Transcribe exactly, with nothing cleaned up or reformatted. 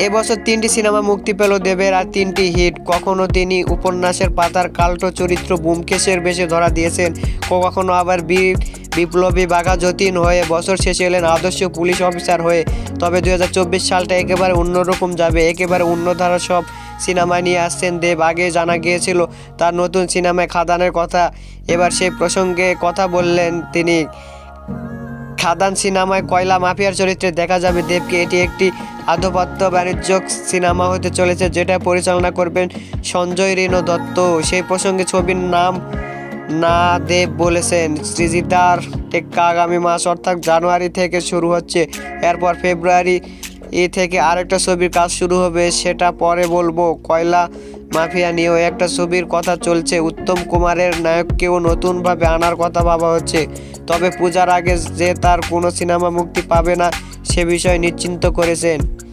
এবছর তিনটি সিনেমা মুক্তি পেল দেবের, আর তিনটি হিট। কখনো তিনি উপন্যাসের পাতার কাল্ট চরিত্র ব্যোমকেশের বেশে ধরা দিয়েছেন, কখনো আবার বীর বিপ্লবী বাঘা যতীন হয়ে, বছর শেষে এলেন আদর্শ পুলিশ অফিসার হয়ে। তবে দুই হাজার চব্বিশ সালটা একেবারে অন্যরকম যাবে, একেবারে অন্য ধারার সব সিনেমা নিয়ে আসছেন দেব। আগে জানা গিয়েছিল তার নতুন সিনেমায় খাদানের কথা, এবার সেই প্রসঙ্গে কথা বললেন তিনি। খাদান সিনেমায় কয়লা মাফিয়ার চরিত্রে দেখা যাবে দেবকে। এটি একটি আধিপত্য বাণিজ্যিক সিনেমা হতে চলেছে, যেটা পরিচালনা করবেন সঞ্জয় রেণু দত্ত। সেই প্রসঙ্গে ছবির নাম না দেব বলেছেন, সৃজিতার টেক্কা আগামী মাস অর্থাৎ জানুয়ারি থেকে শুরু হচ্ছে। এরপর ফেব্রুয়ারি এ থেকে আরেকটা ছবির কাজ শুরু হবে, সেটা পরে বলবো। কয়লা মাফিয়া নিয়েও একটা ছবির কথা চলছে, উত্তম কুমারের নায়ককেও নতুনভাবে আনার কথা ভাবা হচ্ছে। তবে পূজার আগে যে তার কোনো সিনেমা মুক্তি পাবে না সে বিষয়ে নিশ্চিন্ত করেছেন।